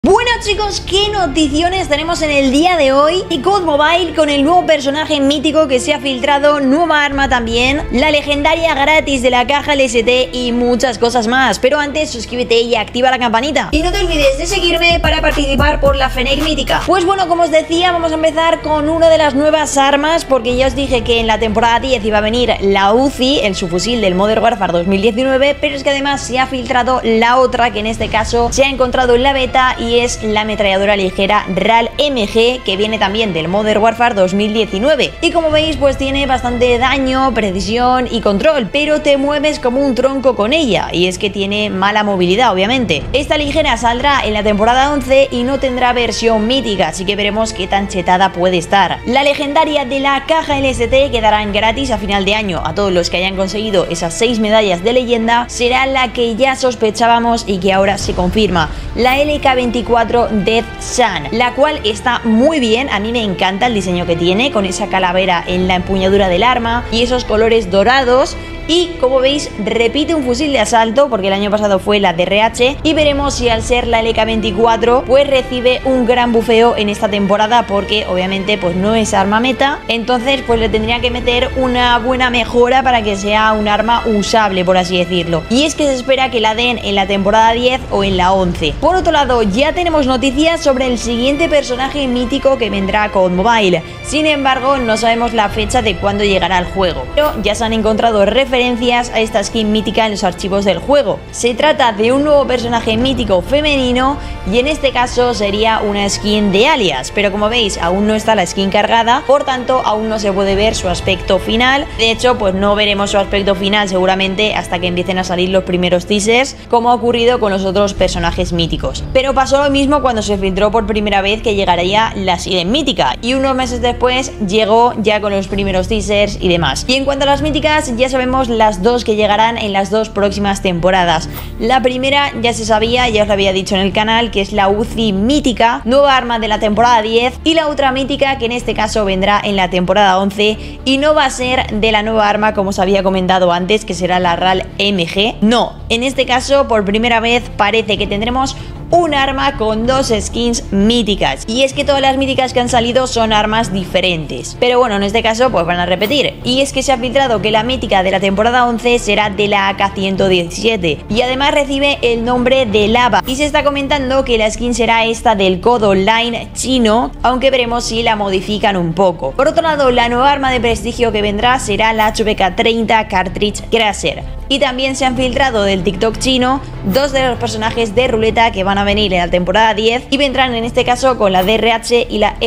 Bueno chicos, ¿qué noticiones tenemos en el día de hoy? Y COD Mobile con el nuevo personaje mítico que se ha filtrado, nueva arma también, la legendaria gratis de la caja LST y muchas cosas más. Pero antes suscríbete y activa la campanita. Y no te olvides de seguirme para participar por la Fennec mítica. Pues bueno, como os decía, vamos a empezar con una de las nuevas armas, porque ya os dije que en la temporada 10 iba a venir la UCI, el subfusil del Modern Warfare 2019, pero es que además se ha filtrado la otra, que en este caso se ha encontrado en la beta, y es la ametralladora ligera RAL-MG, que viene también del Modern Warfare 2019. Y como veis, pues tiene bastante daño, precisión y control, pero te mueves como un tronco con ella, y es que tiene mala movilidad, obviamente. Esta ligera saldrá en la temporada 11 y no tendrá versión mítica, así que veremos qué tan chetada puede estar. La legendaria de la caja LST quedará en gratis a final de año a todos los que hayan conseguido esas 6 medallas de leyenda. Será la que ya sospechábamos y que ahora se confirma, la LK24 Death Sun, la cual está muy bien. A mí me encanta el diseño que tiene, con esa calavera en la empuñadura del arma y esos colores dorados. Y como veis, repite un fusil de asalto, porque el año pasado fue la DRH, y veremos si al ser la LK24 pues recibe un gran bufeo en esta temporada, porque obviamente pues no es arma meta, entonces pues le tendría que meter una buena mejora para que sea un arma usable, por así decirlo. Y es que se espera que la den en la temporada 10 o en la 11. Por otro lado, ya tenemos noticias sobre el siguiente personaje mítico que vendrá con Mobile. Sin embargo, no sabemos la fecha de cuándo llegará al juego, pero ya se han encontrado referencias a esta skin mítica en los archivos del juego. Se trata de un nuevo personaje mítico femenino, y en este caso sería una skin de alias, pero como veis aún no está la skin cargada, por tanto aún no se puede ver su aspecto final. De hecho, pues no veremos su aspecto final seguramente hasta que empiecen a salir los primeros teasers, como ha ocurrido con los otros personajes míticos. Pero pasó lo mismo cuando se filtró por primera vez que llegaría la skin mítica, y unos meses después llegó ya con los primeros teasers y demás. Y en cuanto a las míticas, ya sabemos las dos que llegarán en las dos próximas temporadas. La primera ya se sabía, ya os lo había dicho en el canal, que es la UCI mítica, nueva arma de la temporada 10, y la otra mítica, que en este caso vendrá en la temporada 11 y no va a ser de la nueva arma como os había comentado antes, que será la RAL-MG. No, en este caso por primera vez parece que tendremos un arma con dos skins míticas, y es que todas las míticas que han salido son armas diferentes, pero bueno, en este caso pues van a repetir. Y es que se ha filtrado que la mítica de la temporada 11 será de la AK-117, y además recibe el nombre de Lava, y se está comentando que la skin será esta del COD Online chino, aunque veremos si la modifican un poco. Por otro lado, la nueva arma de prestigio que vendrá será la HVK-30 Cartridge Crusher. Y también se han filtrado del TikTok chino dos de los personajes de ruleta que van a venir en la temporada 10, y vendrán en este caso con la DRH y la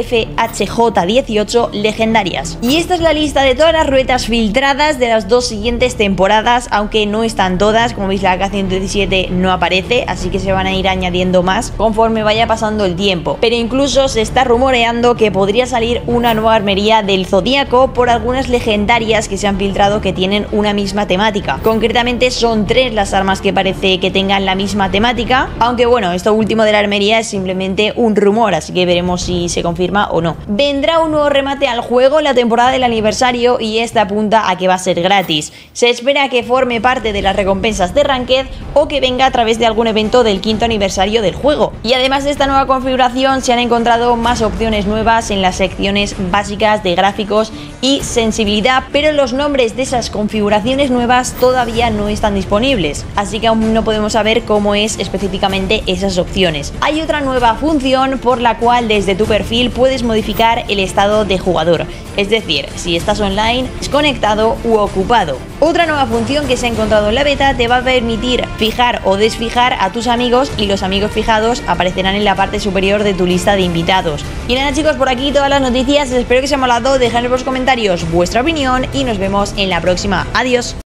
FHJ-18 legendarias. Y esta es la lista de todas las ruletas filtradas de las dos siguientes temporadas, aunque no están todas. Como veis, la AK-117 no aparece, así que se van a ir añadiendo más conforme vaya pasando el tiempo. Pero incluso se está rumoreando que podría salir una nueva armería del Zodíaco por algunas legendarias que se han filtrado que tienen una misma temática. Concretamente son 3 las armas que parece que tengan la misma temática, aunque bueno, esto último de la armería es simplemente un rumor, así que veremos si se confirma o no. Vendrá un nuevo remate al juego en la temporada del aniversario, y esta apunta a que va a ser gratis. Se espera que forme parte de las recompensas de Ranked o que venga a través de algún evento del 5º aniversario del juego. Y además de esta nueva configuración, se han encontrado más opciones nuevas en las secciones básicas de gráficos y sensibilidad, pero los nombres de esas configuraciones nuevas todavía no están disponibles, así que aún no podemos saber cómo es específicamente esas opciones. Hay otra nueva función por la cual desde tu perfil puedes modificar el estado de jugador, es decir, si estás online, desconectado u ocupado. Otra nueva función que se ha encontrado en la beta te va a permitir fijar o desfijar a tus amigos, y los amigos fijados aparecerán en la parte superior de tu lista de invitados. Y nada chicos, por aquí todas las noticias. Espero que os haya molado. Dejad en los comentarios vuestra opinión y nos vemos en la próxima. Adiós.